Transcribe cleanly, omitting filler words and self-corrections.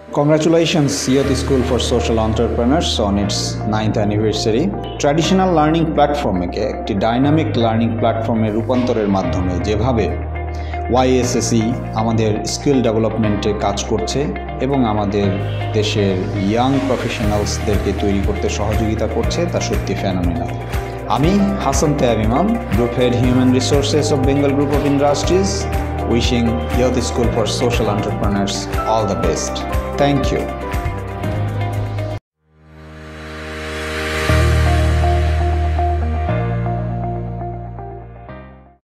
Congratulations Youth School for Social Entrepreneurs on its 9th anniversary. Traditional learning platform কে একটি dynamic learning প্ল্যাটফর্মে রূপান্তরের মাধ্যমে যেভাবে YSSE আমাদের স্কিল ডেভেলপমেন্টে কাজ করছে এবং আমাদের দেশের ইয়াং প্রফেশনালসদেরকে তৈরি করতে সহযোগিতা করছে তা সত্যি ফেনোমেনাল। আমি Hasan Taiab Imam, Group Head Human Resources of Bengal Group of Industries, wishing Youth School for Social Entrepreneurs all the best. Thank you.